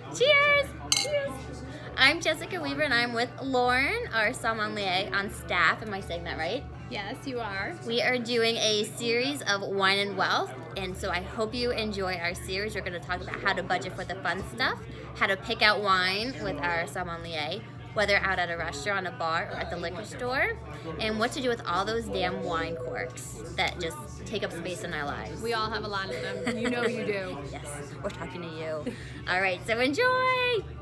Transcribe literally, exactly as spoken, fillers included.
Cheers! Cheers! I'm Jessica Weaver and I'm with Lauren, our sommelier on staff. Am I saying that right? Yes, you are. We are doing a series of wine and wealth, and so I hope you enjoy our series. We're going to talk about how to budget for the fun stuff, how to pick out wine with our sommelier, whether out at a restaurant, a bar, or at the liquor store, and what to do with all those damn wine corks that just take up space in our lives. We all have a lot of them. You know you do. Yes, we're talking to you. All right, so enjoy!